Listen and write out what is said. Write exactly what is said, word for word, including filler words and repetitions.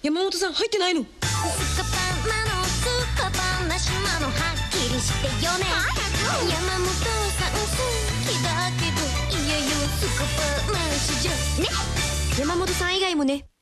山本さん入ってないの？ スカパンなのスカパンなしなのはっきりしてよね。山本さん好きだけどいやいやスカパンなしじゃね。 山本さん以外もね。